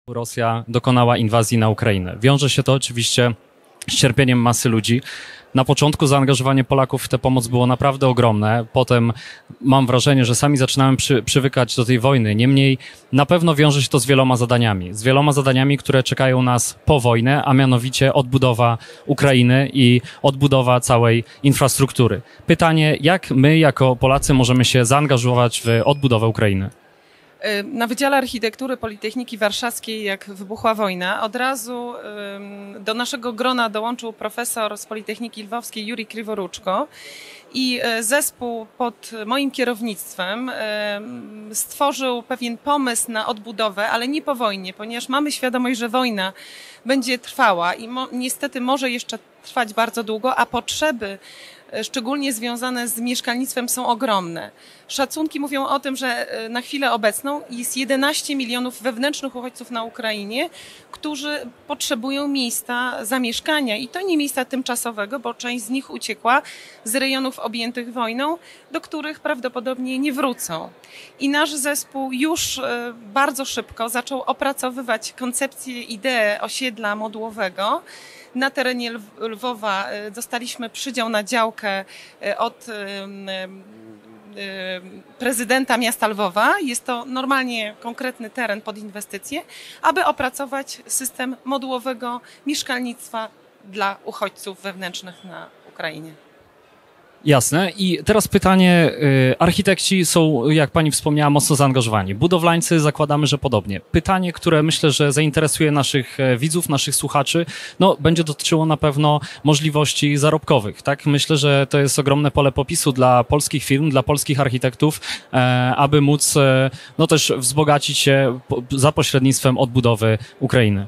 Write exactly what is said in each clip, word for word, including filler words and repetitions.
Rosja dokonała inwazji na Ukrainę. Wiąże się to oczywiście z cierpieniem masy ludzi. Na początku zaangażowanie Polaków w tę pomoc było naprawdę ogromne. Potem mam wrażenie, że sami zaczynamy przy, przywykać do tej wojny. Niemniej na pewno wiąże się to z wieloma zadaniami. Z wieloma zadaniami, które czekają nas po wojnie, a mianowicie odbudowa Ukrainy i odbudowa całej infrastruktury. Pytanie, jak my jako Polacy możemy się zaangażować w odbudowę Ukrainy? Na Wydziale Architektury Politechniki Warszawskiej, jak wybuchła wojna, od razu do naszego grona dołączył profesor z Politechniki Lwowskiej Jurij Kryworuczko i zespół pod moim kierownictwem stworzył pewien pomysł na odbudowę, ale nie po wojnie, ponieważ mamy świadomość, że wojna będzie trwała i mo- niestety może jeszcze trwać bardzo długo, a potrzeby szczególnie związane z mieszkalnictwem są ogromne. Szacunki mówią o tym, że na chwilę obecną jest jedenaście milionów wewnętrznych uchodźców na Ukrainie, którzy potrzebują miejsca zamieszkania i to nie miejsca tymczasowego, bo część z nich uciekła z rejonów objętych wojną, do których prawdopodobnie nie wrócą. I nasz zespół już bardzo szybko zaczął opracowywać koncepcję, ideę osiedla modułowego. Na terenie Lwowa dostaliśmy przydział na działkę od prezydenta miasta Lwowa. Jest to normalnie konkretny teren pod inwestycje, aby opracować system modułowego mieszkalnictwa dla uchodźców wewnętrznych na Ukrainie. Jasne. I teraz pytanie, architekci są, jak pani wspomniała, mocno zaangażowani. Budowlańcy zakładamy, że podobnie. Pytanie, które myślę, że zainteresuje naszych widzów, naszych słuchaczy, no będzie dotyczyło na pewno możliwości zarobkowych, tak? Myślę, że to jest ogromne pole popisu dla polskich firm, dla polskich architektów, aby móc no też wzbogacić się za pośrednictwem odbudowy Ukrainy.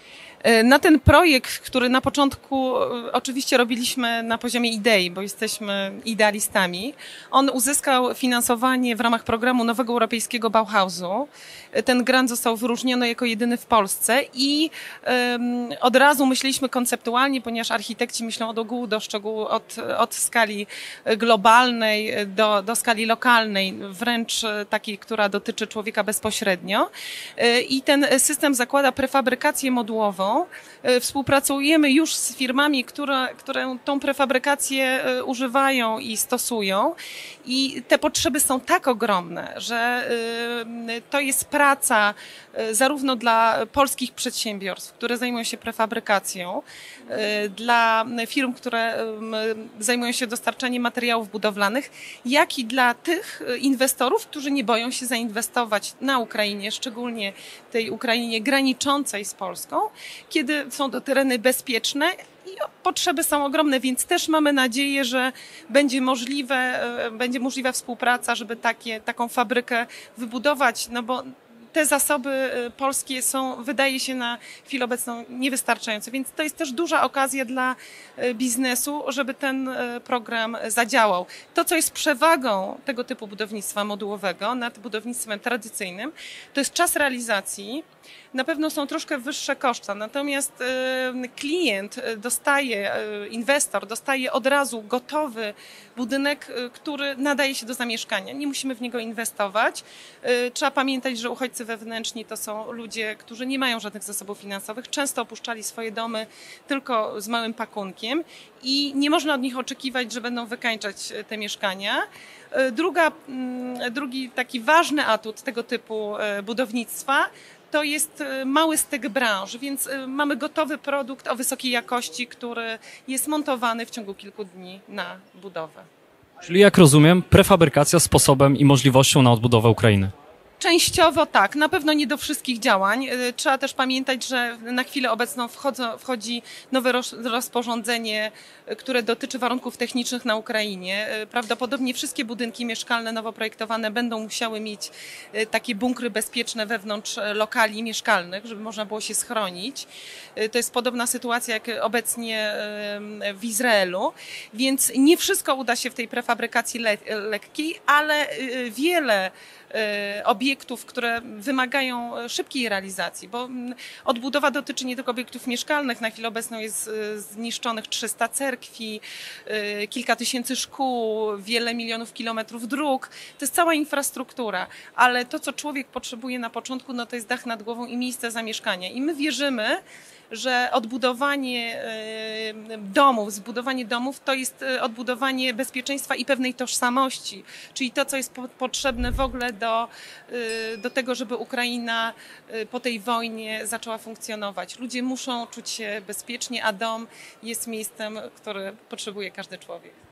Na ten projekt, który na początku oczywiście robiliśmy na poziomie idei, bo jesteśmy idealistami, on uzyskał finansowanie w ramach programu Nowego Europejskiego Bauhausu. Ten grant został wyróżniony jako jedyny w Polsce i um, od razu myśleliśmy konceptualnie, ponieważ architekci myślą od ogółu do szczegółu, od, od skali globalnej do, do skali lokalnej, wręcz takiej, która dotyczy człowieka bezpośrednio. I ten system zakłada prefabrykację modułową. Współpracujemy już z firmami, które, które tą prefabrykację używają i stosują i te potrzeby są tak ogromne, że to jest praca zarówno dla polskich przedsiębiorstw, które zajmują się prefabrykacją, dla firm, które zajmują się dostarczaniem materiałów budowlanych, jak i dla tych inwestorów, którzy nie boją się zainwestować na Ukrainie, szczególnie tej Ukrainie graniczącej z Polską, kiedy są to tereny bezpieczne i potrzeby są ogromne, więc też mamy nadzieję, że będzie możliwe, będzie możliwa współpraca, żeby takie, taką fabrykę wybudować, no bo te zasoby polskie są, wydaje się, na chwilę obecną niewystarczające, więc to jest też duża okazja dla biznesu, żeby ten program zadziałał. To, co jest przewagą tego typu budownictwa modułowego nad budownictwem tradycyjnym, to jest czas realizacji. Na pewno są troszkę wyższe koszta, natomiast klient dostaje, inwestor dostaje od razu gotowy budynek, który nadaje się do zamieszkania. Nie musimy w niego inwestować. Trzeba pamiętać, że uchodźcy wewnętrzni to są ludzie, którzy nie mają żadnych zasobów finansowych, często opuszczali swoje domy tylko z małym pakunkiem i nie można od nich oczekiwać, że będą wykańczać te mieszkania. Druga, drugi taki ważny atut tego typu budownictwa to jest mały styk branż, więc mamy gotowy produkt o wysokiej jakości, który jest montowany w ciągu kilku dni na budowę. Czyli jak rozumiem, prefabrykacja sposobem i możliwością na odbudowę Ukrainy. Częściowo tak, na pewno nie do wszystkich działań. Trzeba też pamiętać, że na chwilę obecną wchodzą, wchodzi nowe rozporządzenie, które dotyczy warunków technicznych na Ukrainie. Prawdopodobnie wszystkie budynki mieszkalne nowo projektowane będą musiały mieć takie bunkry bezpieczne wewnątrz lokali mieszkalnych, żeby można było się schronić. To jest podobna sytuacja jak obecnie w Izraelu, więc nie wszystko uda się w tej prefabrykacji le- lekkiej, ale wiele obiektów, które wymagają szybkiej realizacji, bo odbudowa dotyczy nie tylko obiektów mieszkalnych. Na chwilę obecną jest zniszczonych trzysta cerkwi, kilka tysięcy szkół, wiele milionów kilometrów dróg. To jest cała infrastruktura, ale to, co człowiek potrzebuje na początku, no to jest dach nad głową i miejsce zamieszkania. I my wierzymy, że odbudowanie domów, zbudowanie domów to jest odbudowanie bezpieczeństwa i pewnej tożsamości, czyli to, co jest po, potrzebne w ogóle do, do tego, żeby Ukraina po tej wojnie zaczęła funkcjonować. Ludzie muszą czuć się bezpiecznie, a dom jest miejscem, które potrzebuje każdy człowiek.